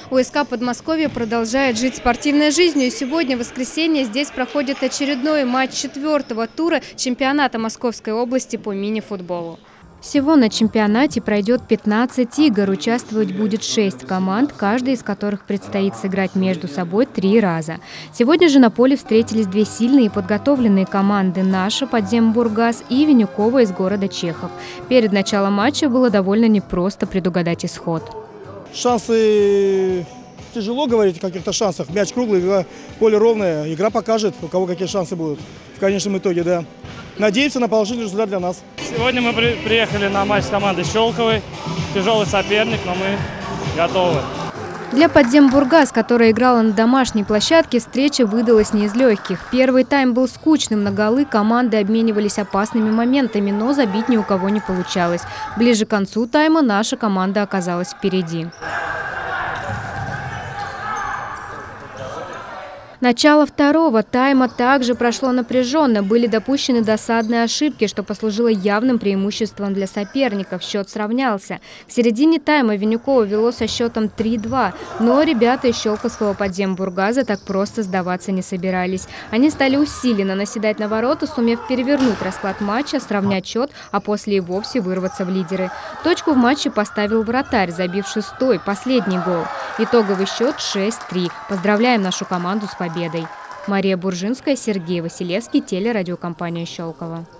УСК Подмосковье продолжает жить спортивной жизнью. И сегодня, в воскресенье, здесь проходит очередной матч 4-го тура чемпионата Московской области по мини-футболу. Всего на чемпионате пройдет 15 игр. Участвовать будет 6 команд, каждая из которых предстоит сыграть между собой 3 раза. Сегодня же на поле встретились две сильные и подготовленные команды: наша Подзембургаз и Винюкова из города Чехов. Перед началом матча было довольно непросто предугадать исход. Шансы... Тяжело говорить о каких-то шансах. Мяч круглый, поле ровное. Игра покажет, у кого какие шансы будут в конечном итоге, да. Надеемся на положительный результат для нас. Сегодня мы приехали на матч с командой Щелковой. Тяжелый соперник, но мы готовы. Для Подзембургаз, которая играла на домашней площадке, встреча выдалась не из легких. Первый тайм был скучным, на голы команды обменивались опасными моментами, но забить ни у кого не получалось. Ближе к концу тайма наша команда оказалась впереди. Начало второго тайма также прошло напряженно. Были допущены досадные ошибки, что послужило явным преимуществом для соперников. Счет сравнялся. К середине тайма Винюкова вело со счетом 3-2. Но ребята из Щелковского Подзембургаза так просто сдаваться не собирались. Они стали усиленно наседать на ворота, сумев перевернуть расклад матча, сравнять счет, а после и вовсе вырваться в лидеры. Точку в матче поставил вратарь, забив 6-й, последний гол. Итоговый счет 6-3. Поздравляем нашу команду с победой. Мария Буржинская, Сергей Василевский, телерадиокомпания Щелково.